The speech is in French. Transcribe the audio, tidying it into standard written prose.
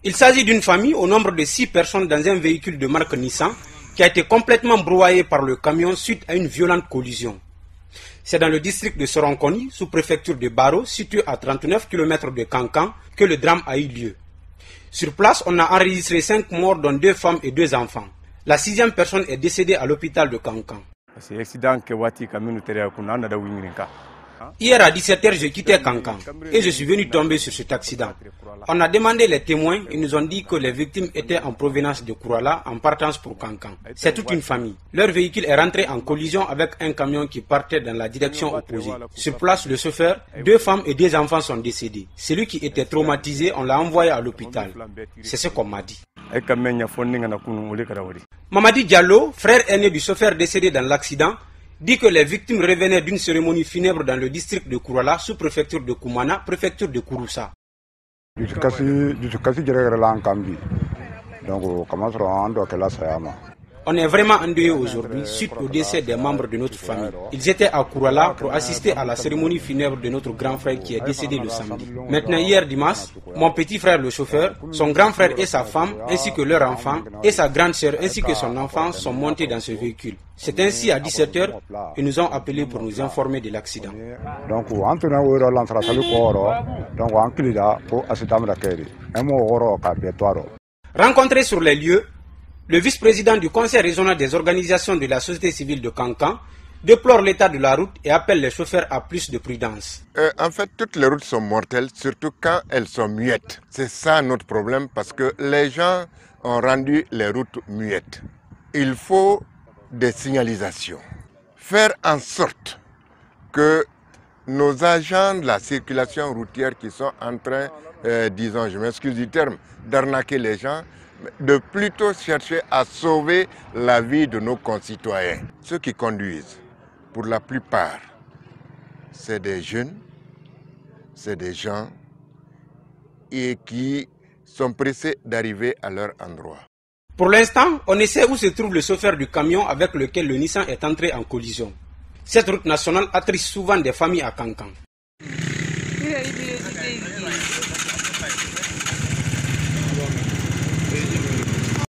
Il s'agit d'une famille au nombre de 6 personnes dans un véhicule de marque Nissan qui a été complètement broyé par le camion suite à une violente collision. C'est dans le district de Soronkoni, sous-préfecture de Baro, situé à 39 km de Kankan, que le drame a eu lieu. Sur place, on a enregistré 5 morts, dont 2 femmes et 2 enfants. La 6e personne est décédée à l'hôpital de Kankan. Hier à 17h, je quittais Kankan et je suis venu tomber sur cet accident. On a demandé les témoins, ils nous ont dit que les victimes étaient en provenance de Kourala en partance pour Kankan. C'est toute une famille. Leur véhicule est rentré en collision avec un camion qui partait dans la direction opposée. Sur place, le chauffeur, 2 femmes et 2 enfants sont décédés. Celui qui était traumatisé, on l'a envoyé à l'hôpital. C'est ce qu'on m'a dit. Mamadi Diallo, frère aîné du chauffeur décédé dans l'accident, dit que les victimes revenaient d'une cérémonie funèbre dans le district de Kourala, sous-préfecture de Koumana, préfecture de Kouroussa. On est vraiment endeuillé aujourd'hui suite au décès des membres de notre famille. Ils étaient à Kourala pour assister à la cérémonie funèbre de notre grand frère qui est décédé le samedi. Maintenant, hier dimanche, mon petit frère le chauffeur, son grand frère et sa femme, ainsi que leur enfant, et sa grande sœur ainsi que son enfant sont montés dans ce véhicule. C'est ainsi à 17h, ils nous ont appelés pour nous informer de l'accident. Rencontré sur les lieux, le vice-président du conseil régional des organisations de la société civile de Kankan déplore l'état de la route et appelle les chauffeurs à plus de prudence. En fait, toutes les routes sont mortelles, surtout quand elles sont muettes. C'est ça notre problème parce que les gens ont rendu les routes muettes. Il faut des signalisations. Faire en sorte que nos agents de la circulation routière qui sont en train, disons, je m'excuse du terme, d'arnaquer les gens, de plutôt chercher à sauver la vie de nos concitoyens. Ceux qui conduisent, pour la plupart, c'est des jeunes, c'est des gens et qui sont pressés d'arriver à leur endroit. Pour l'instant, on ne sait où se trouve le chauffeur du camion avec lequel le Nissan est entré en collision. Cette route nationale attriste souvent des familles à Kankan.